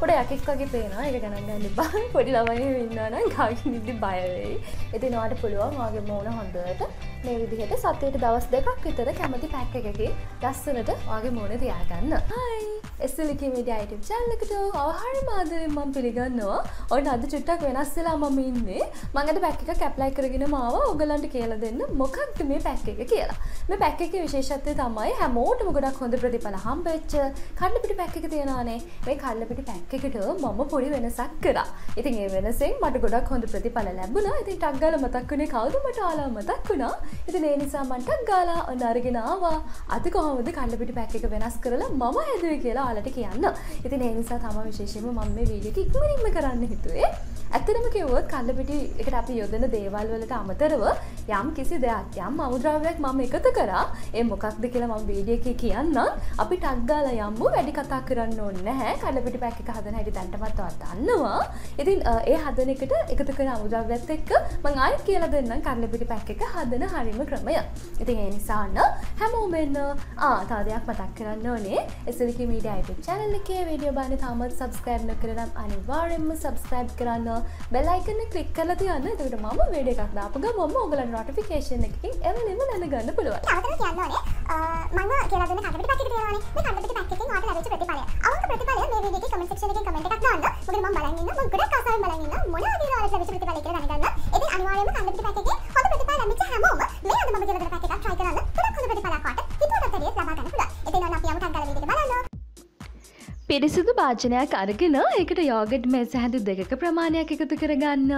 පොඩ යකෙක් වගේ පේනවා. ඒක ගණන් ගන්න එපා. පොඩි ළමයි ඉන්නවා නම් කාගෙන් ඉඳි බය වෙයි. ඉතින් ඔයාලට පුළුවන් ඔයාගේ මූණ හොඳට මේ විදිහට සතියේට දවස් 2ක් විතර කැමති පැක් එකකින් ලස්සනට ඔයාගේ මූණ තියාගන්න. හයි. SLK Media YouTube channel එකට අවහාරම ආදරෙන් මම පිළිගන්නවා. ඔන්න අද චුට්ටක් වෙනස් වෙලා මම ඉන්නේ. මම අද පැක් එකක් ඇප්ලයි කරගෙන මාව ඔයගලන්ට කියලා දෙන්න මොකක්ද මේ පැක් එක කියලා. මේ පැක් එකේ විශේෂත්වය තමයි හැමෝටම ගොඩක් හොඳ ප්‍රතිඵල හම්බෙච්ච කඩලපිටි පැක් එක තියනවානේ. මේ කඩලපිටි පැක් එකට මම පොඩි වෙනසක් කරා. ඉතින් ඒ වෙනසෙන් මට ගොඩක් හොඳ ප්‍රතිඵල ලැබුණා. ඉතින් ටක් ගාලා මතක් වුණේ කවුද මට ආලා මතක් වුණා. ඉතින් ඒ නිසා මම ටක් ගාලා ඔන්න අරගෙන ආවා. අද කොහොමද කඩලපිටි පැක් එක වෙනස් කරලා මම හැදුවේ කියලා ඔයාලට කියන්න. ඉතින් ඒ නිසා තමයි විශේෂයෙන්ම මම මේ වීඩියෝ එක ඉක්මනින්ම කරන්න හිතුවේ. ඇත්තටම කිව්වොත් කඩලපිටි එකට අපි යොදන දේවල් වලට අමතරව යම් කිසි දෙයක් යම් අමුද්‍රව්‍යයක් මම එකතු කරා. ඒ මොකක්ද කියලා මම වීඩියෝ එකේ කියන්නම්. අපි ටක් ගාලා යමු. වැඩි කතා කරන්න ඕනේ නැහැ. කඩලපිටි පැක් එක හදන හැටි දැන්ටමත් ඔයා දන්නවා. ඉතින් ඒ හදන එකට එකතු කරන අමුද්‍රව්‍යත් එක්ක මම ආයෙත් කියලා දෙන්නම් කඩලපිටි පැක් එක හදන හරිම ක්‍රමය. ඉතින් ඒ නිසා හැමෝම එන්න තව දෙයක් මතක් කරන්න ඕනේ. SLK Media YouTube channel එකේ වීඩියෝ බලන්න තාමත් subscribe නොකරන නම් අනිවාර්යෙන්ම subscribe කරන්න. bell icon එක click කරලා තියන්න. එතකොට මම වීඩියෝ එකක් දාපු ගමන් ඔයගලන්ට notification එකකින් එවලෙම දැනගන්න පුළුවන්. අවතර කියන්න ඕනේ මම කියලා දෙන කඩපිටි පැක් එක තියෙනවානේ. මේ කඩපිටි පැක් එකෙන් ඔයාලට ලැබිච්ච ප්‍රතිඵලය. අවංක ප්‍රතිඵලය මේ වීඩියෝ එකේ comment section එකේ comment එකක් දාන්න. මොකද මම බලන් ඉන්න මම ගොඩක් ආසාවෙන් බලන් ඉන්න මොනවද ඔයාලට ලැබිච්ච ප්‍රතිඵලය කියලා දැනගන්න. ඉතින් අනිවාර්යයෙන්ම කඩපිටි පැක් එකේ හොඳ ප්‍රතිඵල ලැබිච්ච හැමෝම මේ අද මම කියලා දෙන පැක් එකක් try කරන්න. ගොඩක් හොඳ ප්‍රතිඵලයක් වාට හිතුවටත් වැඩිය ලබා ගන්න පුළුවන්. ඉතින් ඔන්න අපි යමු ටක් ගාලා වීඩියෝ එක බලන්න. පිරිසිදු භාජනයක් අරගෙන ඒකට යෝගට් මේස හැඳි 2ක ප්‍රමාණයක් එකතු කරගන්න.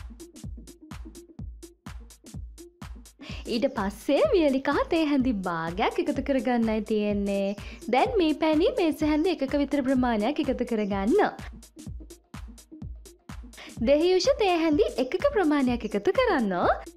ඊට පස්සේ වියලි කහ තේ හැඳි භාගයක් එකතු කරගන්නයි තියෙන්නේ. දැන් මේ පැණි මේස හැඳි 1ක විතර ප්‍රමාණයක් එකතු කරගන්න. දෙහියුෂ තේ හැඳි 1ක ප්‍රමාණයක් එකතු කරන්න.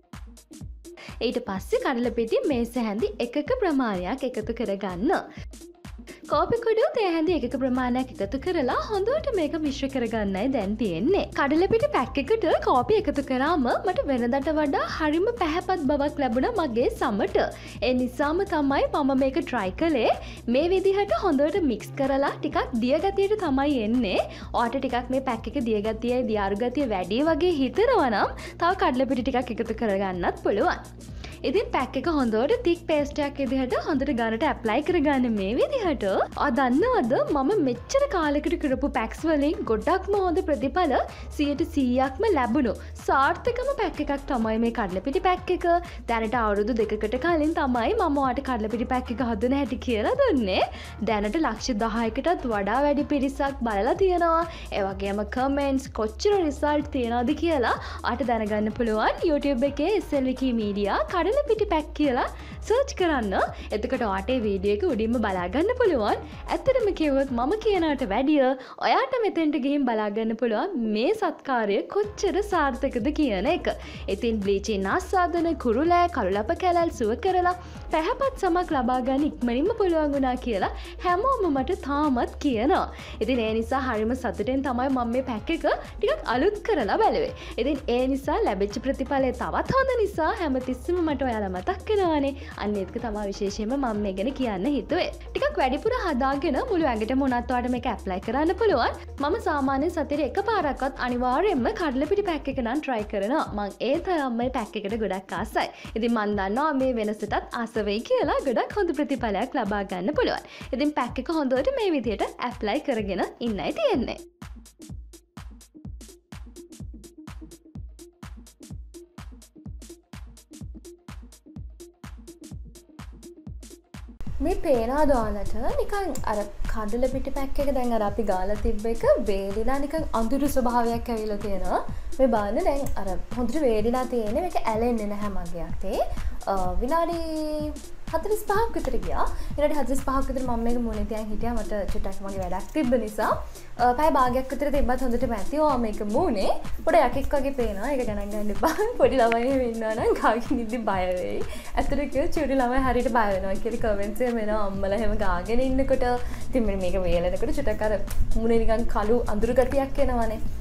ඊට පස්සේ කඩලපිටි මේස හැඳි 1ක ප්‍රමාණයක් එකතු කරගන්න. කෝපි කුඩු තේ හැඳි 1ක ප්‍රමාණයක් එකතු කරලා හොඳට මේක මිශ්‍ර කරගන්නයි දැන් තියෙන්නේ. කඩලපිටි පැක් එකට කෝපි එකතු කරාම මට වෙනදට වඩා හරිම පැහැපත් බවක් ලැබුණා මගේ සමට. ඒ නිසාම තමයි මම මේක try කළේ. මේ විදිහට හොඳට mix කරලා ටිකක් දිය ගතියට තමයි එන්නේ. ඔයාට ටිකක් මේ පැක් එක දිය ගතියයි දියාරු ගතිය වැඩි වගේ හිතනවා නම් තව කඩලපිටි ටිකක් එකතු කරගන්නත් පුළුවන්. ඉතින් පැක් එක හොඳට තික් පේස්ට් එකක් විදිහට හොඳට ගන්නට ඇප්ලයි කරගන්න මේ විදිහට. ඔයා දන්නවද මම මෙච්චර කාලෙකට කරපු පැක්ස් වලින් ගොඩක්ම හොඳ ප්‍රතිඵල 100%ක්ම ලැබුණු සාර්ථකම පැක් එකක් තමයි මේ කඩලපිටි පැක් එක. දැනට අවුරුදු 2කට කලින් තමයි මම ඔයාට කඩලපිටි පැක් එක හදන හැටි කියලා දුන්නේ. දැනට ලක්ෂ 10කටත් වඩා වැඩි පිරිසක් බලලා තියෙනවා. ඒ වගේම කමෙන්ට්ස් කොච්චර රිසල්ට් තියනවද කියලා ඔයාට දැනගන්න පුළුවන් YouTube එකේ SLK Media කඩලපිටි පැක් කියලා සර්ච් කරන්න. එතකොට ඔයාට මේ වීඩියෝ එක උඩින්ම බලා ගන්න පුළුවන්. ඇත්තටම කිව්වොත් මම කියනකට වැඩිය ඔයාට මෙතෙන්ට ගිහින් බලා ගන්න පුළුවන් මේ සත්කාරය කොච්චර සාර්ථකද කියන එක. ඉතින් බ්ලීචින් ආස්වාදන කුරුලෑ කළුලප කැලල් සුව කරලා පැහැපත් සමක් ලබා ගන්න ඉක්මනින්ම පුළුවන් වුණා කියලා හැමෝම මට තාමත් කියනවා. ඉතින් ඒ නිසා හරිම සතුටෙන් තමයි මම මේ පැක් එක ටිකක් අලුත් කරලා බැලුවේ. ඉතින් ඒ නිසා ලැබිච්ච ප්‍රතිඵලය තවත් හොඳ නිසා හැමතිස්සෙම මට ඔයාලා මතක් වෙනවානේ. අන්න ඒක තමයි විශේෂයෙන්ම මම මේ ගැන කියන්න හිතුවේ. ටිකක් වැඩිපුර හදාගෙන මුළු ඇඟටම උනත් ඔයාලට මේක ඇප්ලයි කරන්න පුළුවන්. මම සාමාන්‍යයෙන් සතියේ එකපාරක්වත් අනිවාර්යයෙන්ම කඩලපිටි පැක් එක නම් try කරනවා. මම ඒ තරම් මේ පැක් එකට ගොඩක් ආසයි. ඉතින් මම දන්නවා මේ වෙනසටත් ආස වෙයි කියලා ගොඩක් හොඳ ප්‍රතිඵලයක් ලබා ගන්න පුළුවන්. ඉතින් පැක් එක හොඳට මේ විදිහට ඇප්ලයි කරගෙන ඉන්නයි තියෙන්නේ. මේ පේනවාද ඔයාලට නිකන් අර කඩලපිටි පැක් එක දැන් අර අපි ගාලා තිබ්බ එක වේලිලා නිකන් අඳුරු ස්වභාවයක් ඇවිල්ලා තියෙනවා. මේ බලන්න දැන් අර හොඳට වේලිලා තියෙන්නේ මේක ඇලෙන්නේ නැහැ මගේ අතේ. විනාඩි 45ක් විතර ගියා. විනාඩි 45ක් විතර මම මේක මුණේ තියන් හිටියා. මට චුට්ටක් මගේ වැඩක් තිබ්බ නිසා පැය භාගයක් විතර තිබ්බත් හොඳටම ඇති. මේක මුණේ පොඩ යකෙක් වගේ පේනවා. ඒක ගණන් ගන්න එපා. පොඩි ළමයි ඉන්නවා නම් කාගෙන් ඉඳි බය වෙයි. ඇත්තට කිව්වොත් චුටි ළමයි හරියට බය වෙනවා කියලා කමෙන්ට්ස් එකේ මෙනවා අම්මලා එහෙම ගාගෙන ඉන්නකොට. ඉතින් මේක වේලනකොට චුට්ටක් අර මුණේ නිකන් කළු අඳුරු ගතියක් එනවනේ.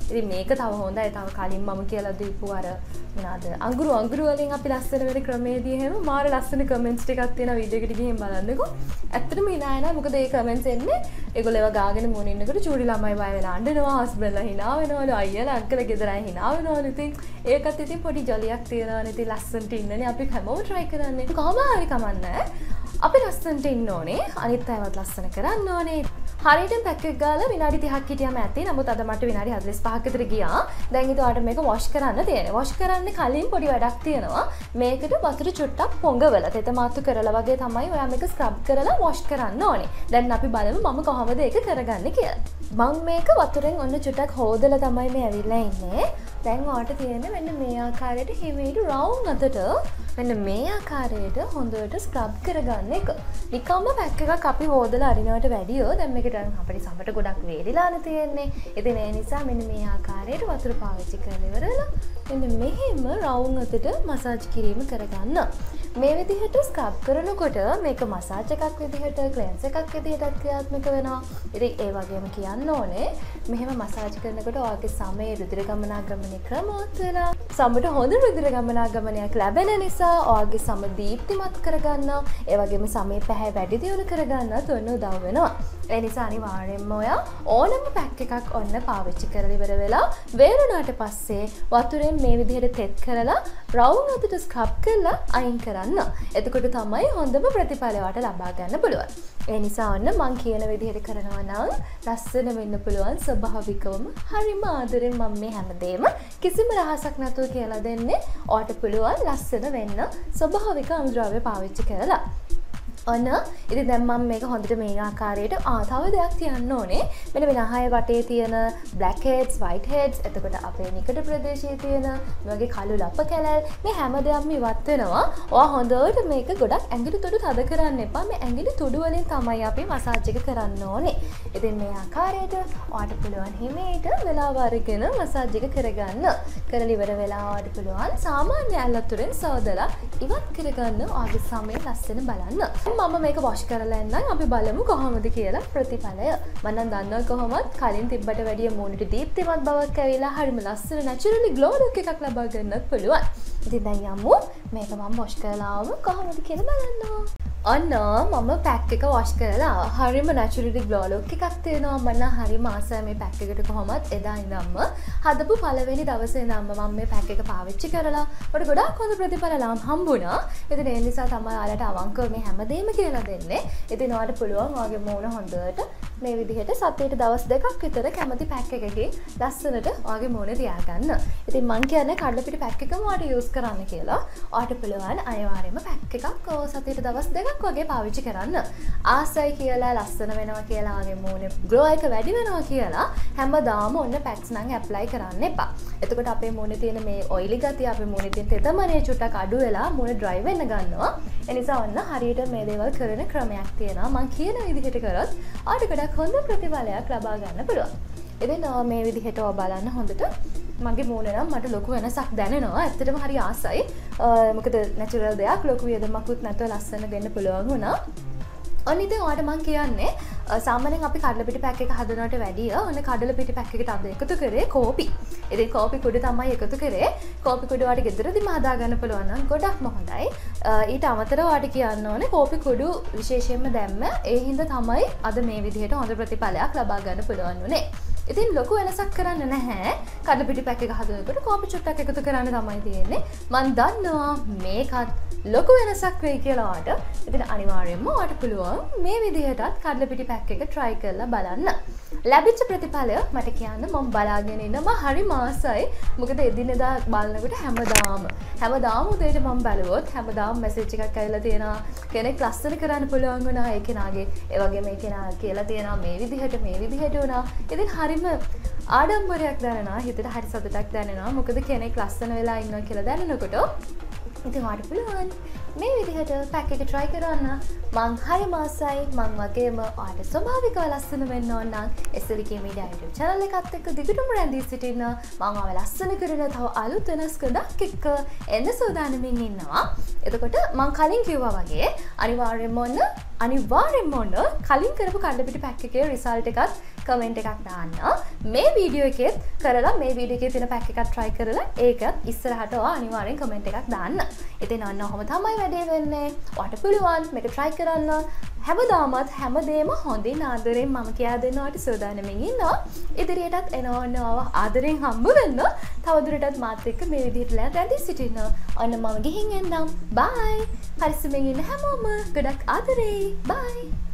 ඉතින් මේක තව හොඳයි. තව කලින් මම කියලා දීපු අර මොනවාද අඟුරු වලින් අපි ලස්සන වෙන ක්‍රමයේදී එහෙම මාර ලස්සන කමෙන්ට්ස් ටිකක් තියෙනවා වීඩියෝ එකට ගිහින් බලන්නකෝ. ඇත්තටම hina යනවා. මොකද ඒ කමෙන්ට්ස් එන්නේ ඒගොල්ලෝ ඒවා ගාගෙන මොන ඉන්නකොට චූටි ළමයි බය වෙලා අඬනවා, හස්බන්ඩ්ලා hina වෙනවලු, අයියලා අක්කලා ගෙදර අය hina වෙනවලු. ඉතින් ඒකත් ඉතින් පොඩි ජොලියක් තියෙනවානේ. ඉතින් ලස්සනට ඉන්නනේ අපි හැමෝම try කරන්නේ. කොහොම හරි කමන්නේ. අපි ලස්සනට ඉන්න ඕනේ. අනිත් අයවත් ලස්සන කරන්න ඕනේ. හරියට පැක් එක ගාලා විනාඩි 30ක් හිටියම ඇති. නමුත් අද මට විනාඩි 45ක් විතර ගියා. දැන් ඉතින් ඔයාලට මේක වොෂ් කරන්න තියෙනවා. වොෂ් කරන්න කලින් පොඩි වැඩක් තියෙනවා. මේකට වතුර චුට්ටක් පොඟවලා තෙත මාතු කරලා වගේ තමයි ඔයා මේක ස්ක්‍රබ් කරලා වොෂ් කරන්න ඕනේ. දැන් අපි බලමු මම කොහොමද ඒක කරගන්නේ කියලා. මම මේක වතුරෙන් ඔන්න චුට්ටක් හොදලා තමයි මේ ඇවිල්ලා ඉන්නේ. දැන් ඔයාලට තියෙන්නේ මෙන්න මේ ආකාරයට හිමීට රවුම් අතට මෙන්න මේ ආකාරයට හොඳට ස්ක්‍රබ් කරගන්න එක. නිකම්ම පැක් එකක් අපි හොදලා අරිනවට වැඩිය දැන් මේකට අපිට සමට ගොඩක් වේලිලානේ තියෙන්නේ. ඉතින් ඒ නිසා මෙන්න මේ ආකාරයට වතුර පාවිච්චි කරලා ඉවරලා මෙන්න මෙහෙම රවුම් අතට මසාජ් කිරීම කරගන්න. මේ විදිහට ස්ක්‍රබ් කරනකොට මේක මසාජ් එකක් විදිහට ක්ලෙන්ස් එකක් විදිහටත් ක්‍රියාත්මක වෙනවා. ඉතින් ඒ වගේම කියන්න ඕනේ මෙහෙම මසාජ් කරනකොට ඔයාගේ සමේ රුධිර ගමනාගමනය ක්‍රමවත් වෙලා සමට හොඳ රුධිර ගමනාගමනයක් ලැබෙන නිසා ඔයාගේ සම දීප්තිමත් කරගන්න, ඒ වගේම සමේ පැහැ වැඩි දියුණු කරගන්නත් ඔන්න උදව් වෙනවා. ඒ නිසා අනිවාර්යෙන්ම ඔයා ඕනම පැක් එකක් ඔන්න පාවිච්චි කරලා ඉවර වෙලා වේරුණාට පස්සේ වතුරෙන් මේ විදිහට තෙත් කරලා රවුම් අතට ස්ක්‍රබ් කරලා අයින් කරන්න. එතකොට තමයි හොඳම ප්‍රතිඵල ඔයාලට ලබා ගන්න පුළුවන්. ඒ නිසා ඔන්න මං කියන විදිහට කරනවා නම් ලස්සන වෙන්න පුළුවන් ස්වභාවිකවම හරිම ආදරෙන් මම මේ හැමදේම කිසිම රහසක් නැතුව කියලා දෙන්නේ. ඔයාලට පුළුවන් ලස්සන වෙන්න ස්වභාවික අමුද්‍රව්‍ය පාවිච්චි කරලා. ඔන්න ඉතින් දැන් මම මේක හොඳට මේ ආකාරයට තව දෙයක් තියන්න ඕනේ. මෙන්න විනාහය වටේ තියෙන black heads, white heads, එතකොට අපේ නිකඩ ප්‍රදේශයේ තියෙන මේ වගේ කළු ලප කැලල් මේ හැම දෙයක්ම ඉවත් වෙනවා. ඔයා හොඳට මේක ගොඩක් ඇඟිලි තුඩු තද කරන්න එපා. මේ ඇඟිලි තුඩු වලින් තමයි අපි මසාජ් එක කරන්න ඕනේ. ඉතින් මේ ආකාරයට ඔයාට පුළුවන් හිමීට වෙලාව අරගෙන මසාජ් එක කරගන්න. කරලා ඉවර වෙලා ඔයාට පුළුවන් සාමාන්‍ය ඇල්ලතුරෙන් සෝදලා ඉවත් කරගන්න ඔයාගේ සමය ලස්සන බලන්න. මම මේක වොෂ් කරලා එන්නම් අපි බලමු කොහොමද කියලා ප්‍රතිඵලය. මම නම් දන්නවා කොහොමද කලින් තිබ්බට වැඩිය මූණට දීප්තිමත් බවක් ඇවිල්ලා හරිම ලස්සන නැචරලි ග්ලෝ ලුක් එකක් ලබා ගන්නත් පුළුවන්. ඉතින් දැන් යමු මේක මම වොෂ් කරලා ආවම කොහොමද කියලා බලන්න. ඔන්න මම පැක් එක වොෂ් කරලා හරිම නැචරලි ග්ලෝ ලුක් එකක් තියෙනවා. මම නම් හරිම ආසයි මේ පැක් එකට කොහොමද එදා ඉඳන්ම හදපු පළවෙනි දවසේ ඉඳන්ම මම මේ පැක් එක පාවිච්චි කරලා මට ගොඩාක් හොඳ ප්‍රතිඵල හම්බුණා. ඉතින් ඒ නිසා තමයි ඔයාලට අවංකව මේ හැමදේම කියලා දෙන්නේ. ඉතින් ඔයාලට පුළුවන් ඔයාගේ මූණ හොඳට මේ විදිහට සතියේට දවස් දෙකක් විතර කැමති පැක් එකකින් ලස්සනට ඔයාගේ මූණ තියාගන්න. ඉතින් මං කියන්නේ කඩලපිටි පැක් එකම ඔයාලට යූස් කරන්න කියලා. ඔයාලට පුළුවන් අනිවාර්යයෙන්ම පැක් එකක් සතියේට දවස් දෙකක් වගේ පාවිච්චි කරන්න. ආසයි කියලා ලස්සන වෙනවා කියලා ඔයාගේ මූණේ ග්ලෝ එක වැඩි වෙනවා කියලා හැමදාම ඔන්න පැක්ස් නම් ඇප්ලයි කරන්න එපා. එතකොට අපේ මූණේ තියෙන මේ ඔයිලි ගතිය අපේ මූණේ තියෙන තෙතමනේ චුට්ටක් අඩු වෙලා මූණ ඩ්‍රයි වෙන්න ගන්නවා. ඒ නිසා ඔන්න හරියට මේ දේවල් කරන ක්‍රමයක් තියෙනවා. මං කියන විදිහට කරොත් ඔයාලට ගොඩක් හොඳ ප්‍රතිඵලයක් ලබා ගන්න පුළුවන්. ඉතින් මේ විදිහට ඔය බලන්න හොඳට මගේ මූණ නම් මට ලොකු වෙනසක් දැනෙනවා. ඇත්තටම හරි ආසයි. මොකද නැචරල් දෙයක් ලොකු වියදමකුත් නැතුව ලස්සන වෙන්න පුළුවන් වුණා. ඔන්න ඉතින් ඔයාලට මං කියන්නේ සාමාන්‍යයෙන් අපි කඩලපිටි පැක් එක හදනවට වැඩිය ඔන්න කඩලපිටි පැක් එකට අද එකතු කරේ කෝපි. ඉතින් කෝපි කුඩු තමයි එකතු කරේ. කෝපි කුඩු වලට ගෙදරදීම හදා ගන්න පුළුවන් නම් ගොඩක්ම හොඳයි. ඊට අමතරව ඔයාලට කියන්න ඕනේ කෝපි කුඩු විශේෂයෙන්ම දැම්ම ඒ හින්දා තමයි අද මේ විදිහට හොඳ ප්‍රතිඵලයක් ලබා ගන්න පුළුවන් වුනේ. ඉතින් ලොකු වෙනසක් කරන්න නැහැ. කඩලපිටි පැක් එක හදනකොට කෝපි චුට්ටක් එකතු කරන්න තමයි තියෙන්නේ. මම දන්නවා මේකත් ලොකු වෙනසක් වෙයි කියලා ඔයාලට. ඉතින් අනිවාර්යයෙන්ම ඔයාලට පුළුවන් මේ විදිහටත් කඩලපිටි පැක් එක try කරලා බලන්න. ලැබිච්ච ප්‍රතිඵලය මට කියන්න මම බලාගෙන ඉන්නවා හරිම ආසයි. මොකද එදිනෙදා බලනකොට හැමදාම උදේට මම බලුවොත් හැමදාම මැසේජ් එකක් ඇවිල්ලා තියෙනවා කෙනෙක් ලස්සන කරන්න පුළුවන් වුණා ඒ කෙනාගේ. ඒ වගේම ඒ කෙනා කියලා තියෙනවා මේ විදිහට වුණා. ඉතින් හරිම ආඩම්බරයක් දැනෙනවා. හිතට හරි සතුටක් දැනෙනවා. මොකද කෙනෙක් ලස්සන වෙලා ඉන්නවා කියලා දැනනකොට ඉතින් ඔයාලට පුළුවන් මේ විදිහට පැක් එක try කරන්න. මං හරිම ආසයි. මං වගේම ඔයාලට ස්වභාවිකව ලස්සන වෙන්න ඕන නම් SLK Media YouTube channel එකත් එක්ක දිගටම රැඳී සිටින්න. මං ඔයාලා ලස්සන කරන තව අලුත් වෙනස් ගොඩක් එක්ක එන්න සූදානම්ින් ඉන්නවා. එතකොට මං කලින් කිව්වා වගේ අනිවාර්යයෙන්ම කලින් කරපු කඩලපිටි පැක් එකේ result එකත් කමෙන්ට් එකක් දාන්න. මේ වීඩියෝ එකෙත් කරලා මේ වීඩියෝ එකේ තියෙන පැක් එකක් try කරලා ඒකත් ඉස්සරහට ඔයා අනිවාර්යෙන් කමෙන්ට් එකක් දාන්න. ඉතින් අන්න ඔහොම තමයි වැඩේ වෙන්නේ. ඔයාට පුළුවන් මේක try කරන්න. හැමදාමත් හැමදේම හොඳින් ආදරෙන් මම කියා දෙනවට සූදානම්ින් ඉන්නවා. ඉදිරියටත් එනවන්නව ආදරෙන් හම්බ වෙන්න. තවදුරටත් මාත් එක්ක මේ විදිහට රැඳී සිටින්න. අන්න මම ගිහින් එන්නම්. බයි. හරිස්සමින් ඉන්න හැමෝම ගොඩක් ආදරේ. බයි.